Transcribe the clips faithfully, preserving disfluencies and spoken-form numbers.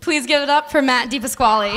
Please give it up for Matt DePasquale.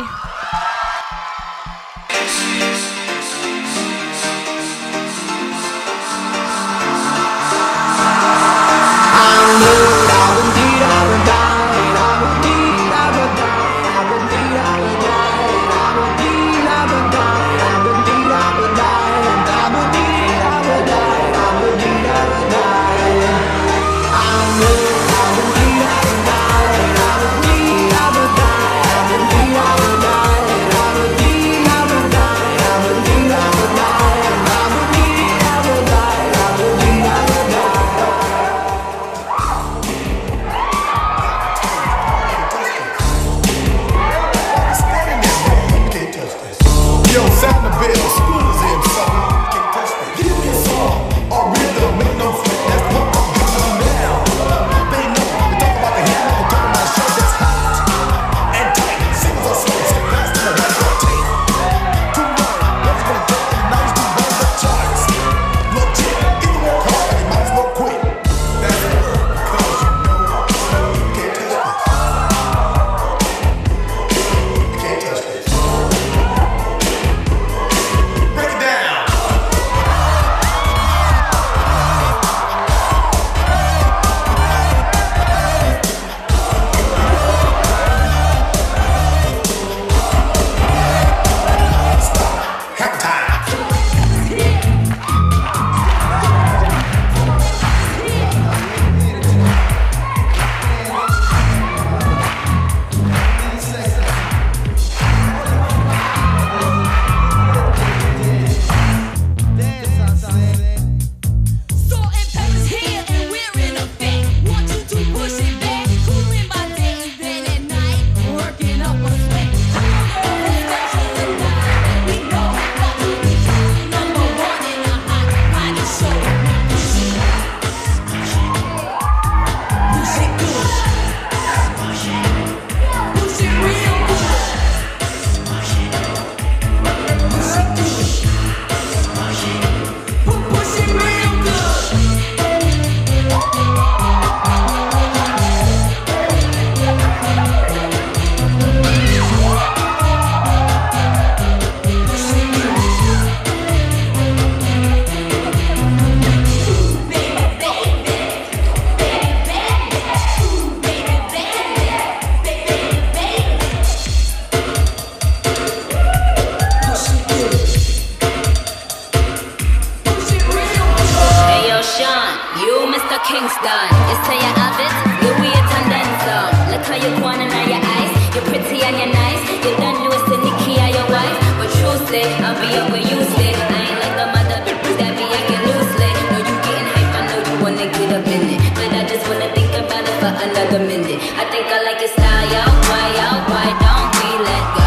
Kingston, it's to your outfits, Louis Vuitton some. Look how you want and now your eyes, you're pretty and you're nice. You done do it to Nikki or your wife, but true say, I'll be up where you stay. I ain't like the mother bitches that be acting loosely. Know you getting hype, I know you wanna get up in it, but I just wanna think about it for another minute. I think I like your style, yo, why, yo, why don't we let go?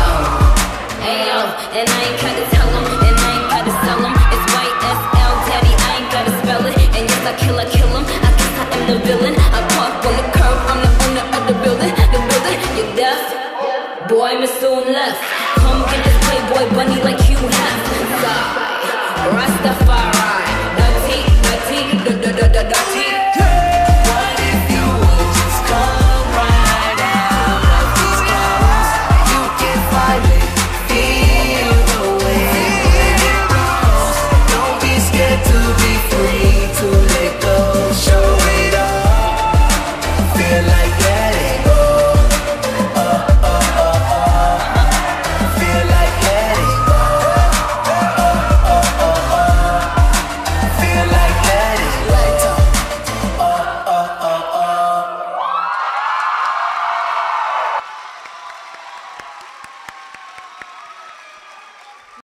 Hey yo, and I ain't gotta tell them, and I ain't gotta sell them. It's white S L, daddy, I ain't gotta spell it. And yes, I kill, I kill them. The villain, I park on the curb, I'm the owner of the building, the building, you're deaf, boy, Miss Soon left, come get this Playboy bunny like you have, sigh, Rasta.